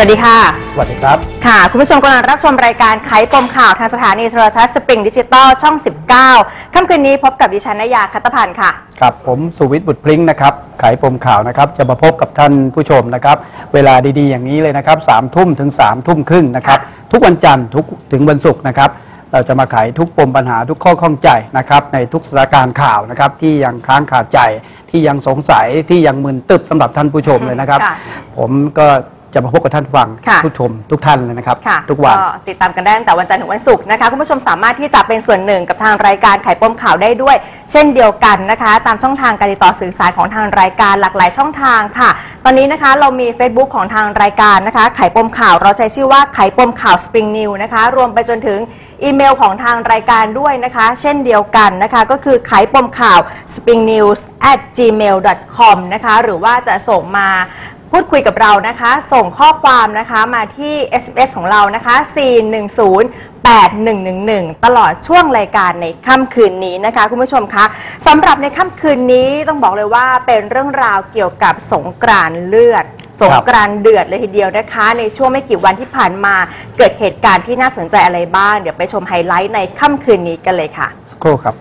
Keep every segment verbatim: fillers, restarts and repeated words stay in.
วัสดีค่ะสวัสดีครับค่ะคุณผู้ชมกำลังรับชมรายการไขปมข่าวทางสถานีโทรทัศน์สปริงดิจิตอลช่องสิบเก้าค่ำคืนนี้พบกับดิฉันนยาคัตพันธ์ค่ะครับผมสุวิทย์บุตรพลิ้งนะครับไขปมข่าวนะครับจะมาพบกับท่านผู้ชมนะครับเวลาดีๆอย่างนี้เลยนะครับสามทุ่มถึงสามทุ่มครึ่งนะครับทุกวันจันทร์ทุกถึงวันศุกร์นะครับเราจะมาไขทุกปมปัญหาทุกข้อข้องใจนะครับในทุกสถานการณ์ข่าวนะครับที่ยังค้างคาใจที่ยังสงสัยที่ยังมึนตึบสำหรับท่านผู้ชมเลยนะครับผมก็จะมาพบกับท่านฟังผู้ชมทุกท่านเลยนะครับทุกวันก็ติดตามกันได้ตั้งแต่วันจันทร์ถึงวันศุกร์นะคะคุณผู้ชมสามารถที่จะเป็นส่วนหนึ่งกับทางรายการไขปมข่าวได้ด้วยเช่นเดียวกันนะคะตามช่องทางการติดต่อสื่อสารของทางรายการหลากหลายช่องทางค่ะตอนนี้นะคะเรามี Facebook ของทางรายการนะคะไขปมข่าวเราใช้ชื่อว่าไขปมข่าว Spring News นะคะรวมไปจนถึงอีเมลของทางรายการด้วยนะคะเช่นเดียวกันนะคะก็คือไขปมข่าว สปริงนิวส์ แอท จีเมล ดอท คอม นะคะหรือว่าจะส่งมาพูดคุยกับเรานะคะส่งข้อความนะคะมาที่ เอส เอ็ม เอส ของเรานะคะสี่หนึ่งศูนย์ แปดหนึ่งหนึ่งหนึ่งตลอดช่วงรายการในค่ำคืนนี้นะคะคุณผู้ชมคะสำหรับในค่ำคืนนี้ต้องบอกเลยว่าเป็นเรื่องราวเกี่ยวกับสงกรานต์เลือดสงกรานต์เดือดเลยทีเดียวนะคะในช่วงไม่กี่วันที่ผ่านมาเกิดเหตุการณ์ที่น่าสนใจอะไรบ้างเดี๋ยวไปชมไฮไลท์ในค่ำคืนนี้กันเลยค่ะสักครู่ครับ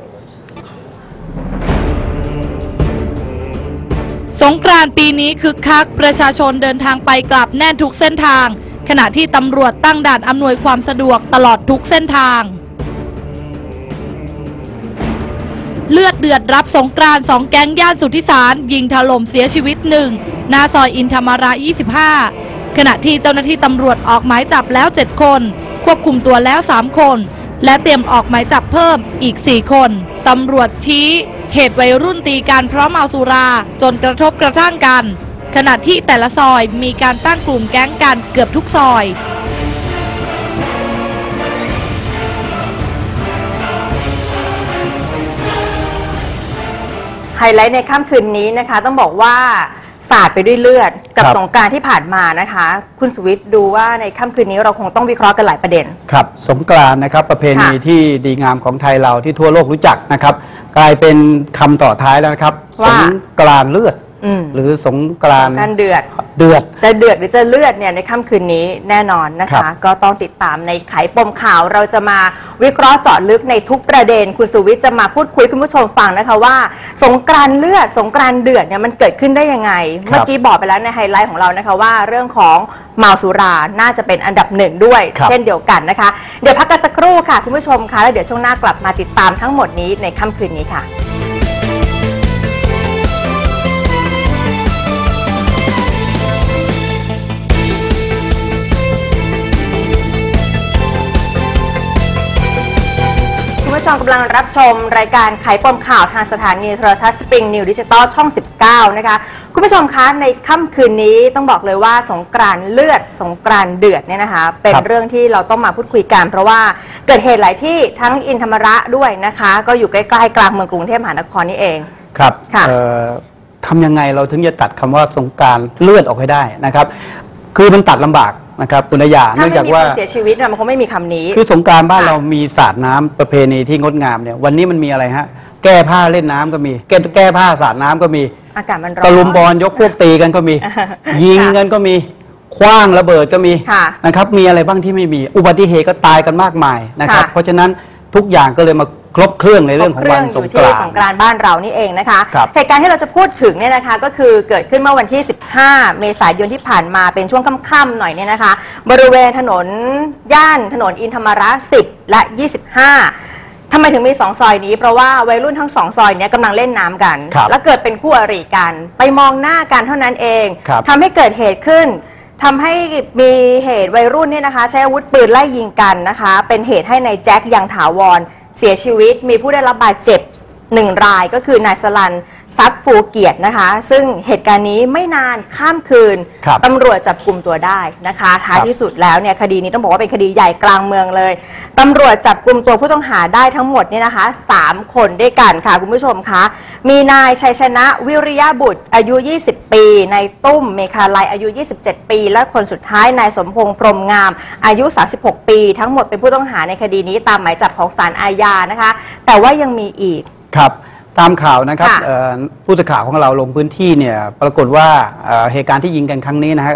สงกรานต์ปีนี้คึกคักประชาชนเดินทางไปกลับแน่นทุกเส้นทางขณะที่ตำรวจตั้งด่านอำนวยความสะดวกตลอดทุกเส้นทางเลือดเดือดรับสงกรานต์สองแก๊งย่านสุทธิสารยิงถล่มเสียชีวิตหนึ่งหน้าซอยอินธรรมระยี่สิบห้าขณะที่เจ้าหน้าที่ตำรวจออกหมายจับแล้วเจ็ดคนควบคุมตัวแล้วสามคนและเตรียมออกหมายจับเพิ่มอีกสี่คนตำรวจชี้เหตุวัยรุ่นตีกันเพราะเมาสุราจนกระทบกระทั่งกันขณะที่แต่ละซอยมีการตั้งกลุ่มแก๊งกันเกือบทุกซอยไฮไลท์ในค่ำคืนนี้นะคะต้องบอกว่าสาดไปด้วยเลือดกับสงกรานต์ที่ผ่านมานะคะคุณสุวิทย์ดูว่าในค่ำคืนนี้เราคงต้องวิเคราะห์กันหลายประเด็นครับสงกรานต์นะครับประเพณีที่ดีงามของไทยเราที่ทั่วโลกรู้จักนะครับกลายเป็นคำต่อท้ายแล้วนะครับสงกรานต์เลือดหรือสงกรานต์การเดือดเดือดจะเดือดหรือจะเลือดเนี่ยในค่ำคืนนี้แน่นอนนะคะก็ต้องติดตามในไขปมข่าวเราจะมาวิเคราะห์เจาะลึกในทุกประเด็นคุณสุวิทย์จะมาพูดคุยคุณผู้ชมฟังนะคะว่าสงกรานต์เลือดสงกรานต์เดือดเนี่ยมันเกิดขึ้นได้ยังไงเมื่อกี้บอกไปแล้วในไฮไลท์ของเรานะคะว่าเรื่องของเมาสุราน่าจะเป็นอันดับหนึ่งด้วยเช่นเดียวกันนะคะเดี๋ยวพักกันสักครู่ค่ะคุณผู้ชมคะแล้วเดี๋ยวช่วงหน้ากลับมาติดตามทั้งหมดนี้ในค่ำคืนนี้ค่ะคุณผู้ชมกำลังรับชมรายการไขปมข่าวทางสถานีโทรทัศน์สปริงนิวดิจิตอลช่องสิบเก้านะคะคุณผู้ชมคะในค่ำคืนนี้ต้องบอกเลยว่าสงกรานต์เลือดสงกรานต์เดือดเนี่ยนะคะเป็นเรื่องที่เราต้องมาพูดคุยกันเพราะว่าเกิดเหตุหลายที่ทั้งอินธรรมระด้วยนะคะก็อยู่ใกล้ๆกลางเมืองกรุงเทพมหานครนี่เองครับทำยังไงเราถึงจะตัดคำว่าสงกรานต์เลือดออกให้ได้นะครับคือมันตัดลำบากนะครับปุณยาเนื่องจากว่าเสียชีวิตมันคงไม่มีคำนี้คือสงกรานต์บ้านเรามีสาดน้ำประเพณีที่งดงามเนี่ยวันนี้มันมีอะไรฮะแก้ผ้าเล่นน้ำก็มีแก้แก้ผ้าสาดน้ำก็มีอากาศมันร้อนตะลุมบอลยกพวกตีกันก็มียิงกันก็มีคว้างระเบิดก็มีนะครับมีอะไรบ้างที่ไม่มีอุบัติเหตุก็ตายกันมากมายนะครับเพราะฉะนั้นทุกอย่างก็เลยมาครบเครื่องในเรื่องของวันสงกรานต์สงกรานต์บ้านเรานี่เองนะคะเหตุการณ์ที่เราจะพูดถึงเนี่ยนะคะก็คือเกิดขึ้นเมื่อวันที่สิบห้าเมษายนที่ผ่านมาเป็นช่วงค่ำๆหน่อยเนี่ยนะคะบริเวณถนนย่านถนนอินธรรมระสิบและยี่สิบห้าทำไมถึงมีสองซอยนี้เพราะว่าวัยรุ่นทั้งสองซอยนี้กำลังเล่นน้ำกันแล้วเกิดเป็นคู่อริกันไปมองหน้ากันเท่านั้นเองทำให้เกิดเหตุขึ้นทำให้มีเหตุวัยรุ่นเนี่ยนะคะใช้อาวุธปืนไล่ยิงกันนะคะเป็นเหตุให้นายแจ็คยังถาวรเสียชีวิตมีผู้ได้รับบาดเจ็บหนึ่งรายก็คือนายสลันทรัพย์ฟูเกียรตินะคะซึ่งเหตุการณ์นี้ไม่นานข้ามคืนตำรวจจับกลุ่มตัวได้นะคะท้ายที่สุดแล้วเนี่ยคดีนี้ต้องบอกว่าเป็นคดีใหญ่กลางเมืองเลยตำรวจจับกลุ่มตัวผู้ต้องหาได้ทั้งหมดเนี่ยนะคะสามคนด้วยกันค่ะคุณผู้ชมคะมีนายชัยชนะวิริยะบุตรอายุยี่สิบปีนายตุ้มเมฆาลัยอายุยี่สิบเจ็ดปีและคนสุดท้ายนายสมพงษ์พรหมงามอายุสามสิบหกปีทั้งหมดเป็นผู้ต้องหาในคดีนี้ตามหมายจับของศาลอาญานะคะแต่ว่ายังมีอีกครับตามข่าวนะครับผู้สื่อข่าวของเราลงพื้นที่เนี่ยปรากฏว่าเหตุการณ์ที่ยิงกันครั้งนี้นะฮะ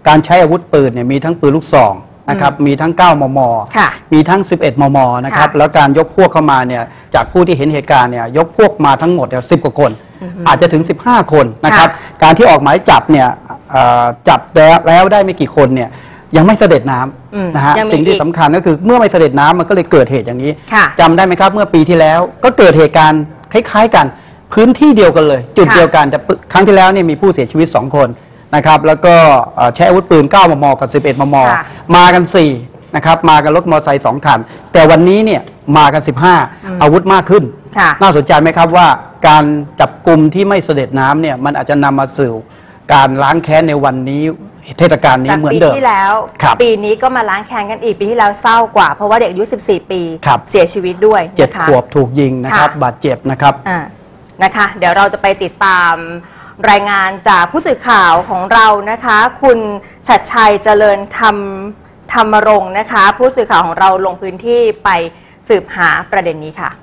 การใช้อาวุธปืนเนี่ยมีทั้งปืนลูกซองนะครับมีทั้งเก้ามม.มีทั้งสิบเอ็ดมม.นะครับแล้วการยกพวกเข้ามาเนี่ยจากผู้ที่เห็นเหตุการณ์เนี่ยยกพวกมาทั้งหมดเนี่ยสิบกว่าคนอาจจะถึงสิบห้าคนนะครับการที่ออกหมายจับเนี่ยจับแล้วได้ไม่กี่คนเนี่ยยังไม่เสด็จน้ำนะฮะสิ่งที่สำคัญก็คือเมื่อไม่เสด็จน้ำมันก็เลยเกิดเหตุอย่างนี้จำได้ไหมครับเมื่อปีที่แล้วก็เกิดเหตุการณ์คล้ายๆกันพื้นที่เดียวกันเลยจุดเดียวกันแต่ครั้งที่แล้วเนี่ยมีผู้เสียชีวิตสองคนนะครับแล้วก็ใช้อาวุธปืนเก้ามม.กับสิบเอ็ดมม.มากันสี่นะครับมากันรถมอเตอร์ไซค์สองคันแต่วันนี้เนี่ยมากันสิบห้าอาวุธมากขึ้นน่าสนใจไหมครับว่าการจับกลุ่มที่ไม่เสด็จน้ำเนี่ยมันอาจจะนำมาสู่การล้างแค้นในวันนี้เทศกาลนี้เหมือนเดิมปีที่แล้วปีนี้ก็มาล้างแค้นกันอีกปีที่แล้วเศร้ากว่าเพราะว่าเด็กอายุสิบสี่ปีเสียชีวิตด้วยเจ็ดขวบถูกยิงนะครับบาดเจ็บนะครับนะคะเดี๋ยวเราจะไปติดตามรายงานจากผู้สื่อข่าวของเรานะคะคุณชัดชัยเจริญธรรมธรรมรงค์นะคะผู้สื่อข่าวของเราลงพื้นที่ไปสืบหาประเด็นนี้ค่ะ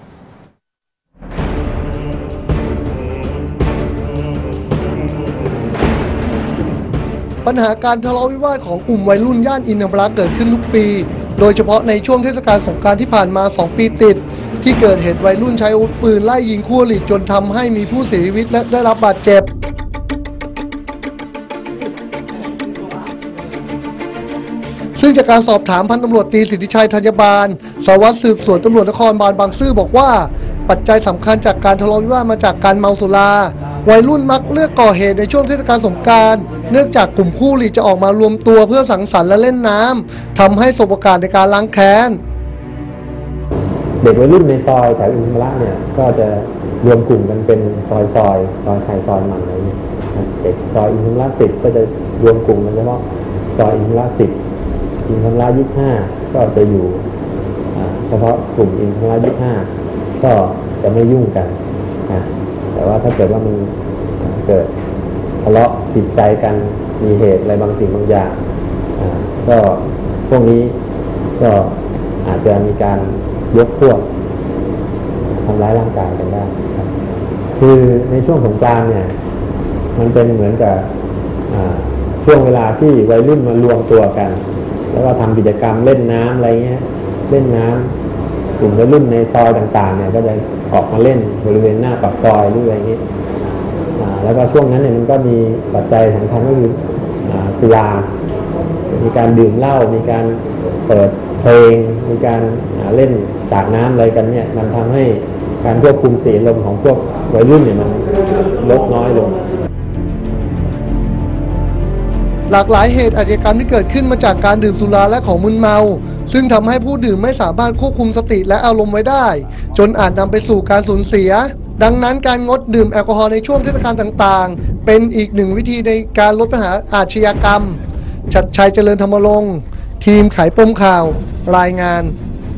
ปัญหาการทะเลาะวิวาทของกลุ่มวัยรุ่นย่านอินทรประเกิดขึ้นทุกปีโดยเฉพาะในช่วงเทศกาลสงกรานต์ที่ผ่านมาสองปีติดที่เกิดเหตุวัยรุ่นใช้อาวุธปืนไล่ยิงคู่อริจนทำให้มีผู้เสียชีวิตและได้รับบาดเจ็บซึ่งจากการสอบถามพันตำรวจตรีสิทธิชัยธัญบาลสารวัตรสืบสวนตำรวจนครบาลบางซื่อบอกว่าปัจจัยสำคัญจากการทะเลาะวิวาทมาจากการเมาสุราวัยรุ่นมักเลือกก่อเหตุในช่วงเทศกาลสงกรานต์เนื่องจากกลุ่มคู่หลีจะออกมารวมตัวเพื่อสังสรรค์และเล่นน้ำทำให้สบโอกาสในการล้างแค้นเด็กวัยรุ่นในซอยแถวอินทรเนี่ยก็จะรวมกลุ่มกันเป็นซอยซอยซอยใครซอยมันอะไรเนี่ยเด็กซอยอินทรสิบก็จะรวมกลุ่มกันเฉพาะซอยอินทรสิบอินทรยี่สิบห้าก็จะอยู่เฉพาะกลุ่มอินทรยี่สิบห้าก็จะไม่ยุ่งกันนะแต่ว่าถ้าเกิดว่ามันเกิดทะเลาะผิดใจกันมีเหตุอะไรบางสิ่งบางอย่างก็พวกนี้ก็อาจจะมีการยกพวกทำร้ายร่างกายกันได้คือในช่วงสงกรานต์เนี่ยมันเป็นเหมือนกับช่วงเวลาที่วัยรุ่นมารวมตัวกันแล้วก็ทำกิจกรรมเล่นน้ำอะไรเงี้ยเล่นน้ำกลุ่มวัยรุ่นในซอยต่างๆเนี่ยก็จะออกมาเล่นบริเวณหน้าปากซอยหรืออะไรเงี้ยแล้วก็ช่วงนั้นเนี่ยมันก็มีปัจจัยสำคัญก็คือสุรามีการดื่มเหล้ามีการเปิดเพลงมีการเล่นสาดน้ำอะไรกันเนี่ยมันทำให้การควบคุมสีลมของพวกวัยรุ่นเนี่ยมันลดน้อยลงหลากหลายเหตุอาชญากรรมที่เกิดขึ้นมาจากการดื่มสุราและของมึนเมาซึ่งทำให้ผู้ดื่มไม่สามารถควบคุมสติและอารมณ์ไว้ได้จนอาจนำไปสู่การสูญเสียดังนั้นการงดดื่มแอลกอฮอล์ในช่วงเทศกาลต่างๆเป็นอีกหนึ่งวิธีในการลดปัญหาอาชญากรรมชัดชัยเจริญธรรมรงค์ทีมไขปมข่าวรายงาน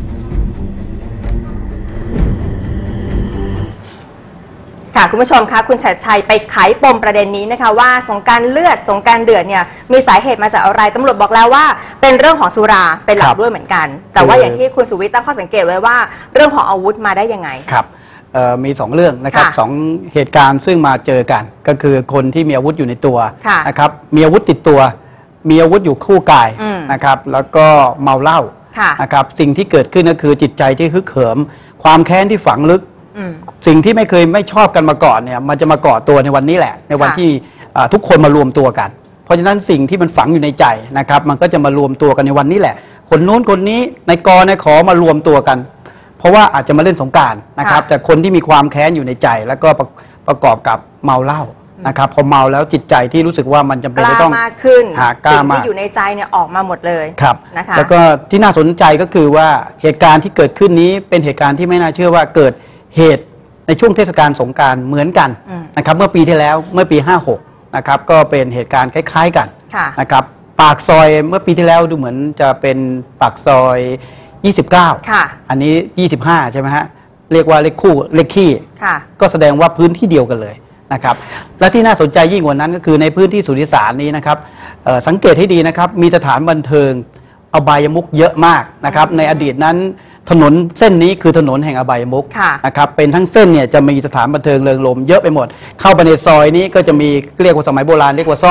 ค่ะคุณผู้ชมคะคุณชัดชัยไปไขปมประเด็นนี้นะคะว่าสงกรานต์เลือดสงกรานต์เดือดเนี่ยมีสาเหตุมาจากอะไรตำรวจบอกแล้วว่าเป็นเรื่องของสุราเป็นหลักด้วยเหมือนกันแต่ว่าอย่างที่คุณสุวิทย์ตั้งข้อสังเกตไว้ว่าเรื่องของอาวุธมาได้ยังไงครับมีสองเรื่องนะครับสองเหตุการณ์ซึ่งมาเจอกันก็คือคนที่มีอาวุธอยู่ในตัวนะครับมีอาวุธติดตัวมีอาวุธอยู่คู่กายนะครับแล้วก็เมาเหล้านะครับสิ่งที่เกิดขึ้นก็คือจิตใจที่ฮึกเหิมความแค้นที่ฝังลึกสิ่งที่ไม่เคยไม่ชอบกันมาก่อนเนี่ยมันจะมาก่อตัวในวันนี้แหละในวันที่ทุกคนมารวมตัวกันเพราะฉะนั้นสิ่งที่มันฝังอยู่ในใจนะครับมันก็จะมารวมตัวกันในวันนี้แหละคนนู้นคนนี้ในกอในขอมารวมตัวกันเพราะว่าอาจจะมาเล่นสงกรานต์นะครับแต่คนที่มีความแค้นอยู่ในใจแล้วก็ประประกอบกับเมาเหล้านะครับพอเมาแล้วจิตใจที่รู้สึกว่ามันจำเป็นจะต้องมากขึ้นสิ่งที่อยู่ในใจเนี่ยออกมาหมดเลยครับนะคะแล้วก็ที่น่าสนใจก็คือว่าเหตุการณ์ที่เกิดขึ้นนี้เป็นเหตุการณ์ที่ไม่น่าเชื่อว่าเกิดเหตุในช่วงเทศกาลสงกรานต์เหมือนกันนะครับเมื่อปีที่แล้วเมื่อปีห้าหกนะครับก็เป็นเหตุการณ์คล้ายๆกันนะครับปากซอยเมื่อปีที่แล้วดูเหมือนจะเป็นปากซอยยี่สิบเก้าอันนี้ยี่สิบห้าใช่ไหมฮะเรียกว่าเลขคู่เลขขี้ก็แสดงว่าพื้นที่เดียวกันเลยนะครับและที่น่าสนใจยิ่งกว่านั้นก็คือในพื้นที่สุทธิสารนี้นะครับสังเกตให้ดีนะครับมีสถานบันเทิงอบายมุขเยอะมากนะครับในอดีตนั้นถนนเส้นนี้คือถนนแห่งอบายมุขนะครับเป็นทั้งเส้นเนี่ยจะมีสถานบันเทิงเริงรมย์เยอะไปหมดเข้าไปในซอยนี้ก็จะมีเรียกว่าสมัยโบราณเรียกว่าซ่อง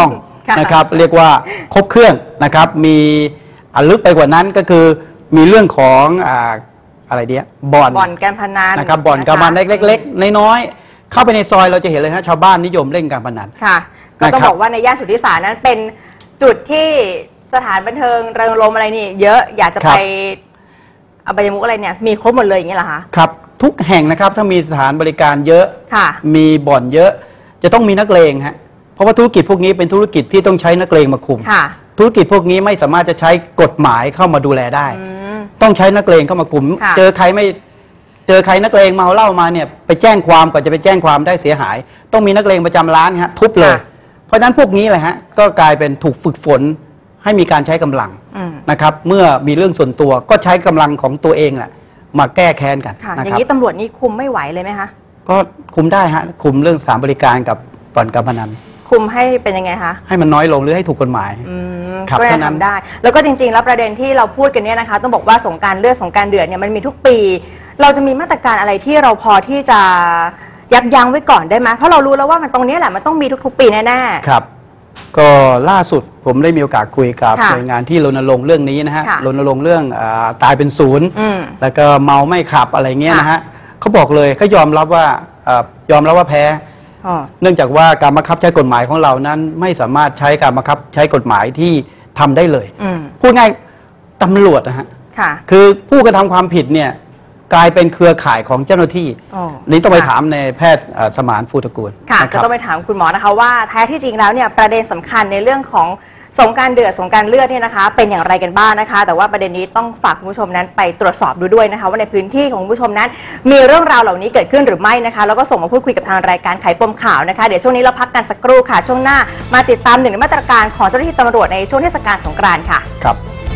นะครับเรียกว่าครบเครื่องนะครับมีอันลึกไปกว่านั้นก็คือมีเรื่องของอ่าอะไรเดียบ่อนบ่อนการพนันนะครับบ่อนการพนันเล็กๆน้อยๆเข้าไปในซอยเราจะเห็นเลยนะชาวบ้านนิยมเล่นการพนันค่ะก็ต้องบอกว่าในย่านสุทธิสารนั้นเป็นจุดที่สถานบันเทิงเริงรมย์อะไรนี่เยอะอยากจะไปอบายมุขอะไรเนี่ยมีครบหมดเลยอย่างนี้เหรอคะครับทุกแห่งนะครับถ้ามีสถานบริการเยอะมีบ่อนเยอะจะต้องมีนักเลงฮะเพราะว่าธุรกิจพวกนี้เป็นธุรกิจที่ต้องใช้นักเลงมาคุมธุรกิจพวกนี้ไม่สามารถจะใช้กฎหมายเข้ามาดูแลได้ต้องใช้นักเลงเข้ามาคุมเจอใครไม่เจอใครนักเลงเมาเหล้ามาเนี่ยไปแจ้งความก่อนจะไปแจ้งความได้เสียหายต้องมีนักเลงประจำร้านฮะทุบเลยเพราะฉะนั้นพวกนี้แหละฮะก็กลายเป็นถูกฝึกฝนให้มีการใช้กำลังนะครับเมื่อมีเรื่องส่วนตัวก็ใช้กำลังของตัวเองแหละมาแก้แค้นกันนะครับอย่างนี้ตำรวจนี่คุมไม่ไหวเลยไหมคะก็คุมได้ฮะคุมเรื่องสถานบริการกับบ่อนการพนันคุมให้เป็นยังไงคะให้มันน้อยลงหรือให้ถูกกฎหมายก็จะทำได้แล้วก็จริงๆแล้วประเด็นที่เราพูดกันเนี่ยนะคะต้องบอกว่าสงกรานต์เลือดสงกรานต์เดือดเนี่ยมันมีทุกปีเราจะมีมาตรการอะไรที่เราพอที่จะยับยั้งไว้ก่อนได้ไหมเพราะเรารู้แล้วว่ามันตรงนี้แหละมันต้องมีทุกๆปีแน่ๆครับก็ล่าสุดผมได้มีโอกาสคุยกับหน่วยงานที่รณรงค์เรื่องนี้นะฮะรณรงค์เรื่องตายเป็นศูนย์แล้วก็เมาไม่ขับอะไรเงี้ยนะฮะเขาบอกเลยเขายอมรับว่ายอมรับว่าแพ้เนื่องจากว่าการบังคับใช้กฎหมายของเรานั้นไม่สามารถใช้การบังคับใช้กฎหมายที่ทำได้เลยพูดง่ายตำรวจนะฮะคือผู้กระทำความผิดเนี่ยกลายเป็นเครือข่ายของเจ้าหน้าที่นี้ต้องไปถามในแพทย์สมานฟูตระกูลค่ะก็ต้องไปถามคุณหมอนะคะว่าแท้ที่จริงแล้วเนี่ยประเด็นสำคัญในเรื่องของสงกรานต์เดือดสงกรานต์เลือดเนี่ยนะคะเป็นอย่างไรกันบ้างนะคะแต่ว่าประเด็นนี้ต้องฝากคุณผู้ชมนั้นไปตรวจสอบดูด้วยนะคะว่าในพื้นที่ของคุณผู้ชมนั้นมีเรื่องราวเหล่านี้เกิดขึ้นหรือไม่นะคะแล้วก็ส่งมาพูดคุยกับทางรายการไขปมข่าวนะคะเดี๋ยวช่วงนี้เราพักกันสักครู่ค่ะช่วงหน้ามาติดตามหนึ่งในมาตรการของเจ้าหน้าที่ตำรวจในช่วงเทศกาลสงกรานต์ค่ะครับ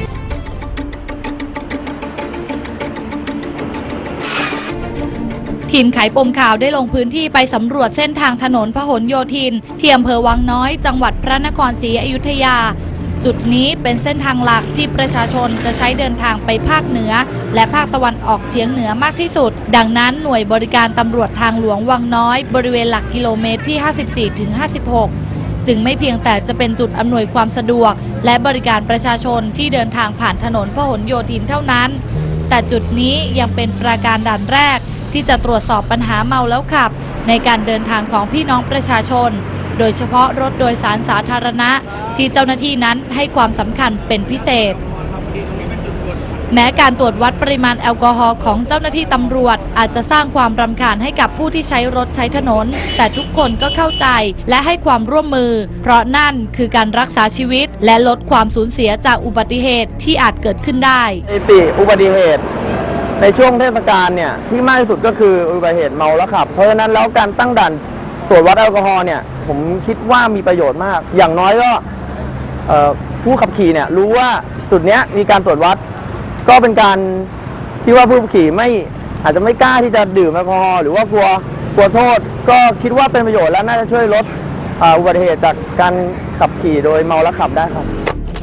ทีมไขปมข่าวได้ลงพื้นที่ไปสำรวจเส้นทางถนนพหลโยธินที่อำเภอวังน้อยจังหวัดพระนครศรีอยุธยาจุดนี้เป็นเส้นทางหลักที่ประชาชนจะใช้เดินทางไปภาคเหนือและภาคตะวันออกเฉียงเหนือมากที่สุดดังนั้นหน่วยบริการตำรวจทางหลวงวังน้อยบริเวณหลักกิโลเมตรที่ ห้าสิบสี่ถึงห้าสิบหก จึงไม่เพียงแต่จะเป็นจุดอำนวยความสะดวกและบริการประชาชนที่เดินทางผ่านถนนพหลโยธินเท่านั้นแต่จุดนี้ยังเป็นปราการด่านแรกที่จะตรวจสอบปัญหาเมาแล้วขับในการเดินทางของพี่น้องประชาชนโดยเฉพาะรถโดยสารสาธารณะที่เจ้าหน้าที่นั้นให้ความสำคัญเป็นพิเศษแม้การตรวจวัดปริมาณแอลกอฮอล์ของเจ้าหน้าที่ตำรวจอาจจะสร้างความรำคาญให้กับผู้ที่ใช้รถใช้ถนนแต่ทุกคนก็เข้าใจและให้ความร่วมมือเพราะนั่นคือการรักษาชีวิตและลดความสูญเสียจากอุบัติเหตุที่อาจเกิดขึ้นได้สถิติอุบัติเหตุในช่วงเทศกาลเนี่ยที่มากที่สุดก็คืออุบัติเหตุเมาแล้วขับเพราะฉะนั้นแล้วการตั้งด่านตรวจวัดแอลกอฮอล์เนี่ยผมคิดว่ามีประโยชน์มากอย่างน้อยก็ผู้ขับขี่เนี่ยรู้ว่าจุดเนี้ยมีการตรวจวัดก็เป็นการที่ว่าผู้ขับขี่ไม่อาจจะไม่กล้าที่จะดื่มแอลกอฮอล์หรือว่ากลัวกลัวโทษก็คิดว่าเป็นประโยชน์และน่าจะช่วยลดอุบัติเหตุจากการขับขี่โดยเมาแล้วขับได้ครับ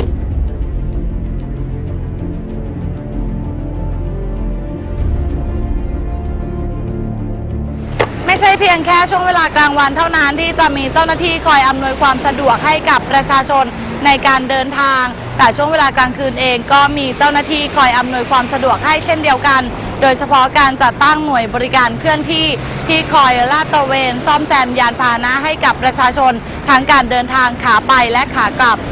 ไม่ใช่เพียงแค่ช่วงเวลากลางวันเท่านั้นที่จะมีเจ้าหน้าที่คอยอำนวยความสะดวกให้กับประชาชนในการเดินทางแต่ช่วงเวลากลางคืนเองก็มีเจ้าหน้าที่คอยอำนวยความสะดวกให้เช่นเดียวกันโดยเฉพาะการจัดตั้งหน่วยบริการเคลื่อนที่ที่คอยลาดตระเวนซ่อมแซมยานพาหนะให้กับประชาชนทั้งการเดินทางขาไปและขากลับ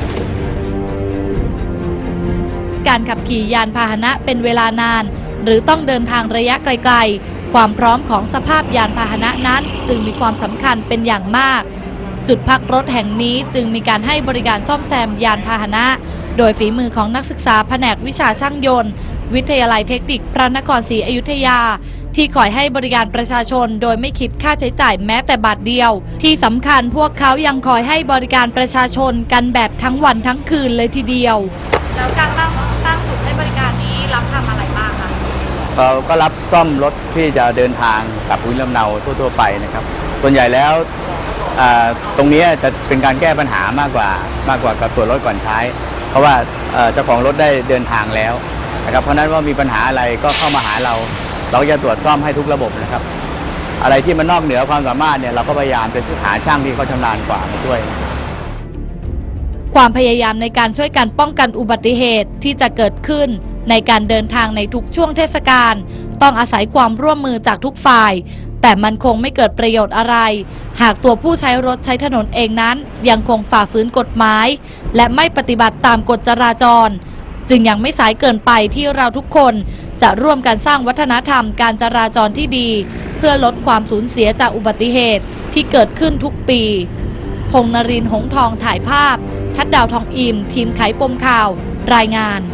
การขับขี่ยานพาหนะเป็นเวลานานหรือต้องเดินทางระยะไกลๆความพร้อมของสภาพยานพาหนะนั้นจึงมีความสำคัญเป็นอย่างมากจุดพักรถแห่งนี้จึงมีการให้บริการซ่อมแซมยานพาหนะโดยฝีมือของนักศึกษาแผนกวิชาช่างยนต์วิทยาลัยเทคนิคพระนครศรีอยุธยาที่คอยให้บริการประชาชนโดยไม่คิดค่าใช้จ่ายแม้แต่บาทเดียวที่สำคัญพวกเขายังคอยให้บริการประชาชนกันแบบทั้งวันทั้งคืนเลยทีเดียวแล้วการตั้งตั้งจุดให้บริการนี้รับทำอะไรบ้างคะเราก็รับซ่อมรถที่จะเดินทางกับภูมิลำเนาทั่วๆไปนะครับส่วนใหญ่แล้วตรงนี้จะเป็นการแก้ปัญหามากกว่ามากกว่ากับตรวจรถก่อนใช้เพราะว่าเจ้าของรถได้เดินทางแล้วนะครับเพราะนั้นว่ามีปัญหาอะไรก็เข้ามาหาเราเราจะตรวจซ่อมให้ทุกระบบนะครับอะไรที่มันนอกเหนือความสามารถเนี่ยเราก็พยายามจะหาช่างที่เขาชำนาญกว่ามาช่วยความพยายามในการช่วยกันป้องกันอุบัติเหตุที่จะเกิดขึ้นในการเดินทางในทุกช่วงเทศกาลต้องอาศัยความร่วมมือจากทุกฝ่ายแต่มันคงไม่เกิดประโยชน์อะไรหากตัวผู้ใช้รถใช้ถนนเองนั้นยังคงฝ่าฝืนกฎหมายและไม่ปฏิบัติตามกฎจราจรจึงยังไม่สายเกินไปที่เราทุกคนจะร่วมกันสร้างวัฒนธรรมการจราจรที่ดีเพื่อลดความสูญเสียจากอุบัติเหตุที่เกิดขึ้นทุกปีพงษ์นรินทร์หงส์ทองถ่ายภาพทัดดาวทองอิ่มทีมไขปมข่าวรายงาน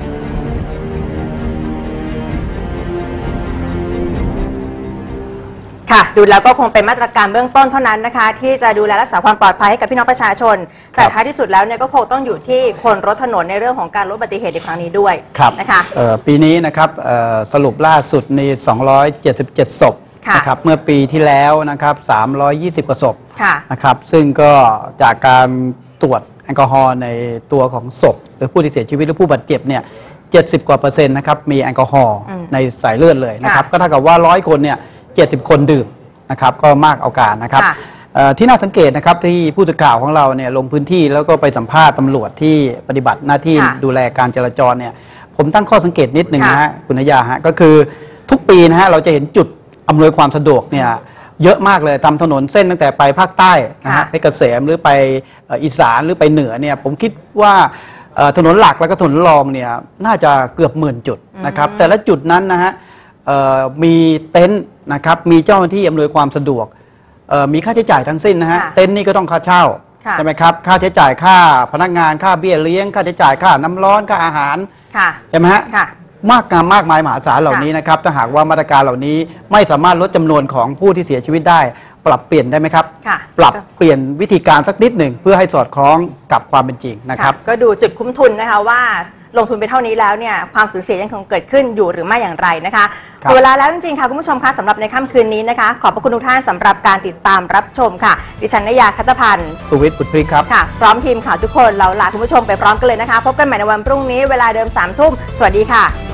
ค่ะดูแล้วก็คงเป็นมาตรการเบื้องต้นเท่านั้นนะคะที่จะดูแลรักษาความปลอดภัยให้กับพี่น้องประชาชนแต่ท้ายที่สุดแล้วเนี่ยก็คงต้องอยู่ที่คนรถถนนในเรื่องของการลดอุบัติเหตุในครั้งนี้ด้วยนะคะปีนี้นะครับสรุปล่าสุดในสองร้อยเจ็ดสิบเจ็ดศพนะครับเมื่อปีที่แล้วนะครับสามร้อยยี่สิบกว่าศพนะครับซึ่งก็จากการตรวจแอลกอฮอล์ในตัวของศพหรือผู้ที่เสียชีวิตหรือผู้บาดเจ็บเนี่ยเจ็ดสิบกว่าเปอร์เซ็นต์นะครับมีแอลกอฮอล์ในสายเลือดเลยนะครับก็เท่ากับว่าร้อยคนเนี่ยเจ็ดสิบคนดื่มนะครับก็มากเอาการนะครับที่น่าสังเกตนะครับที่ผู้สื่อข่าวของเราเนี่ยลงพื้นที่แล้วก็ไปสัมภาษณ์ตำรวจที่ปฏิบัติหน้าที่ดูแลการจราจรเนี่ยผมตั้งข้อสังเกตนิดนึงนะฮะคุณนยาฮะก็คือทุกปีนะฮะเราจะเห็นจุดอำนวยความสะดวกเนี่ยเยอะมากเลยตามถนนเส้นตั้งแต่ไปภาคใต้นะฮะไปเกษมหรือไปอีสานหรือไปเหนือเนี่ยผมคิดว่าถนนหลักแล้วก็ถนนรองเนี่ยน่าจะเกือบหมื่นจุดนะครับแต่ละจุดนั้นนะฮะมีเต็นท์นะครับมีเจ้าหน้าที่อำนวยความสะดวกมีค่าใช้จ่ายทั้งสิ้นนะฮะเต็นท์นี่ก็ต้องค่าเช่าใช่ไหมครับค่าใช้จ่ายค่าพนักงานค่าเบี้ยเลี้ยงค่าใช้จ่ายค่าน้ำร้อนค่าอาหารใช่ไหมฮะมากงามมากมายมหาศาลเหล่านี้นะครับถ้าหากว่ามาตรการเหล่านี้ไม่สามารถลดจำนวนของผู้ที่เสียชีวิตได้ปรับเปลี่ยนได้ไหมครับปรับเปลี่ยนวิธีการสักนิดหนึ่งเพื่อให้สอดคล้องกับความเป็นจริงนะครับก็ดูจุดคุ้มทุนนะคะว่าลงทุนไปเท่านี้แล้วเนี่ยความสูญเสียยังคงเกิดขึ้นอยู่หรือไม่อย่างไรนะคะเวลาแล้วจริงๆค่ะคุณผู้ชมคะสำหรับในค่ำคืนนี้นะคะขอบพระคุณทุกท่านสำหรับการติดตามรับชมค่ะดิฉันนยาคัตพันธ์สุวิทย์บุตรพริกครับค่ะพร้อมทีมข่าวทุกคนเราลาคุณผู้ชมไปพร้อมกันเลยนะคะพบกันใหม่ในวันพรุ่งนี้เวลาเดิมสามทุ่มสวัสดีค่ะ